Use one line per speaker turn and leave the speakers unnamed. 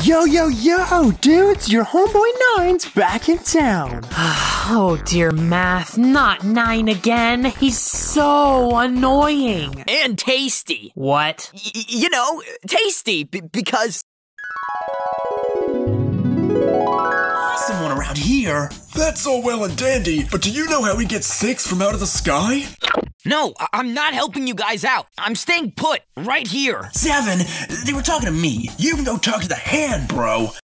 Yo, yo, yo, dudes, your homeboy Nine's back in town.
Oh dear, Math, not Nine again. He's so annoying.
And tasty.
What?
You know, tasty, because...
Someone around here. That's all well and dandy, but do you know how we get 6 from out of the sky?
No, I'm not helping you guys out. I'm staying put, right here.
7, they were talking to me. You can go talk to the hand, bro.